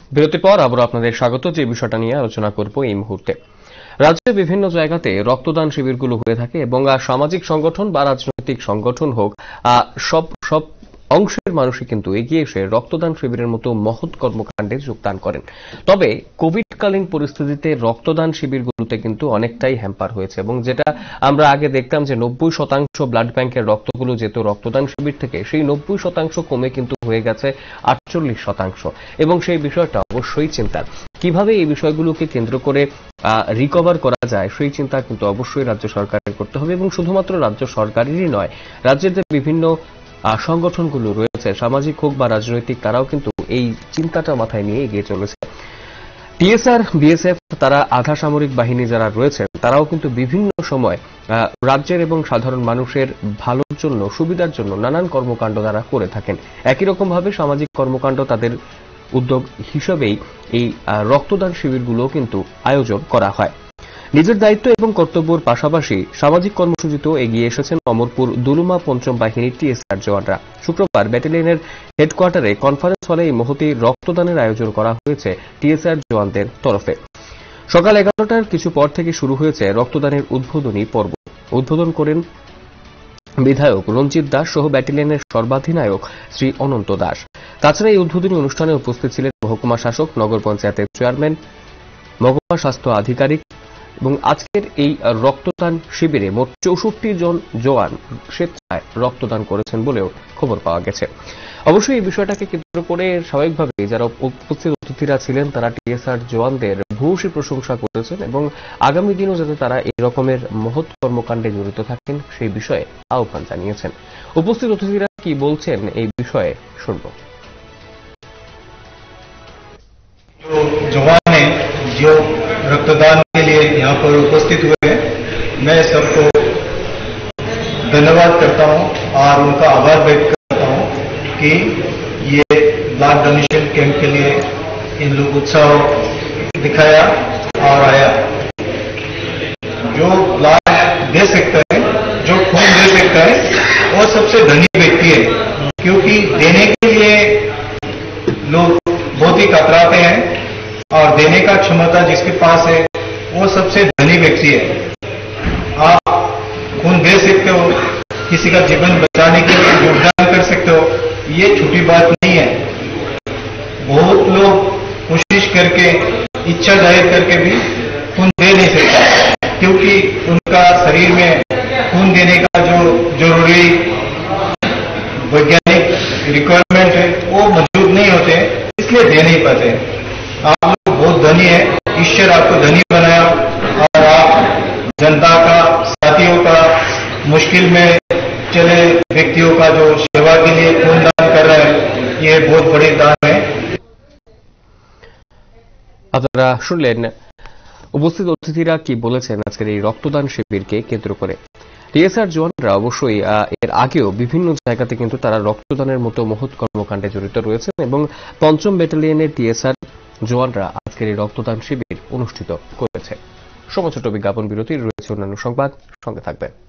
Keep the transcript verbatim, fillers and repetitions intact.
বিরতির পর আবার আপনাদের স্বাগত। যে বিষয়টা নিয়ে আলোচনা করব এই মুহূর্তে, রাজ্যে বিভিন্ন জায়গাতে রক্তদান শিবিরগুলো হয়ে থাকে এবং সামাজিক সংগঠন বা রাজনৈতিক সংগঠন হোক, সব সব অংশের মানুষই কিন্তু এগিয়ে এসে রক্তদান শিবিরের মতো মহৎ কর্মকাণ্ডে যোগদান করেন। তবে কোভিডকালীন পরিস্থিতিতে রক্তদান শিবিরগুলোতে কিন্তু অনেকটাই হ্যাম্পার হয়েছে এবং যেটা আমরা আগে দেখতাম যে নব্বই শতাংশ ব্লাড ব্যাংকের রক্তগুলো যেত রক্তদান শিবির থেকে, সেই নব্বই শতাংশ কমে কিন্তু হয়ে গেছে আটচল্লিশ শতাংশ এবং সেই বিষয়টা অবশ্যই চিন্তার। কিভাবে এই বিষয়গুলোকে কেন্দ্র করে রিকভার করা যায় সেই চিন্তা কিন্তু অবশ্যই রাজ্য সরকারের করতে হবে এবং শুধুমাত্র রাজ্য সরকারেরই নয়, রাজ্যের যে বিভিন্ন সংগঠনগুলো রয়েছে, সামাজিক হোক বা রাজনৈতিক, তারাও কিন্তু এই চিন্তাটা মাথায় নিয়ে এগিয়ে চলেছে। টিএসআর, বিএসএফ, তারা আধা সামরিক বাহিনী যারা রয়েছেন তারাও কিন্তু বিভিন্ন সময় রাজ্যের এবং সাধারণ মানুষের ভালোর জন্য, সুবিধার জন্য নানান কর্মকাণ্ড তারা করে থাকেন। একই রকম ভাবে সামাজিক কর্মকাণ্ড তাদের উদ্যোগ হিসেবেই এই রক্তদান শিবিরগুলো কিন্তু আয়োজন করা হয়। নিজের দায়িত্ব এবং কর্তব্যের পাশাপাশি সামাজিক কর্মসূচিতেও এগিয়ে এসেছেন অমরপুর দুলুমা পঞ্চম বাহিনীর টিএসআর জওয়ানরা। শুক্রবার ব্যাটালিয়নের হেডকোয়ার্টারে কনফারেন্স হলে এই মহতী রক্তদানের আয়োজন করা হয়েছে টিএসআর জওয়ানদের তরফে। সকাল এগারোটার কিছু পর থেকে শুরু হয়েছে রক্তদানের উদ্বোধনী পর্ব। উদ্বোধন করেন বিধায়ক রঞ্জিত দাস সহ ব্যাটালিয়নের সর্বাধিনায়ক শ্রী অনন্ত দাস। তাছাড়া এই উদ্বোধনী অনুষ্ঠানে উপস্থিত ছিলেন মহকুমা শাসক, নগর পঞ্চায়েতের চেয়ারম্যান, মহকুমা স্বাস্থ্য আধিকারিক এবং আজকের এই রক্তদান শিবিরে মোট চৌষট্টি জন জওয়ান স্বেচ্ছায় রক্তদান করেছেন বলেও খবর পাওয়া গেছে। অবশ্যই এই বিষয়টাকে কেন্দ্র করে স্বাভাবিকভাবে যারা উপস্থিত অতিথিরা ছিলেন তারা টিএসআর জওয়ানদের ভূয়সী প্রশংসা করেছেন এবং আগামী দিনেও যাতে তারা এই রকমের মহৎ কর্মকাণ্ডে জড়িত থাকেন সেই বিষয়ে আহ্বান জানিয়েছেন। উপস্থিত অতিথিরা কি বলছেন এই বিষয়ে শুনব। जो रक्तदान के लिए यहाँ पर उपस्थित हुए, मैं सबको धन्यवाद करता हूँ और उनका आभार व्यक्त करता हूँ कि ये ब्लड डोनेशन कैंप के लिए इन लोग उत्साह दिखाया और आया। जो ब्लड दे सकता है, जो खून दे सकता है, वो सबसे धनी व्यक्ति है, क्योंकि देने के लिए लोग बहुत ही कतराते हैं और देने का क्षमता जिसके पास है वो सबसे धनी व्यक्ति है। आप खून दे सकते हो, किसी का जीवन बचाने के लिए योगदान कर सकते हो, ये छोटी बात नहीं है। बहुत लोग कोशिश करके, इच्छा जाहिर करके भी खून दे नहीं सकता, क्योंकि उनका शरीर में खून देने का जो जरूरी वैज्ञानिक रिक्वायरमेंट है वो मौजूद नहीं होते, इसलिए दे नहीं पाते। आप लोग बहुत धनी है, ईश्वर आपको धनी बनाया और आप जनता का, साथियों का, मुश्किल में चले व्यक्तियों का जो सेवा के लिए खून दान कर रहे हैं, ये बहुत बड़ी दान है। আপনারা শুনলেন উপস্থিত অতিথিরা কি বলেছেন আজকের এই রক্তদান শিবিরকে কেন্দ্র করে। টিএসআর জওয়ানরা অবশ্যই এর আগেও বিভিন্ন জায়গাতে কিন্তু তারা রক্তদানের মতো মহৎ কর্মকাণ্ডে জড়িত রয়েছেন এবং পঞ্চম ব্যাটালিয়নের টিএসআর জওয়ানরা আজকের এই রক্তদান শিবির অনুষ্ঠিত করেছে। সময় ছোট বিজ্ঞাপন বিরতির রয়েছে অন্যান্য সংবাদ, সঙ্গে থাকবেন।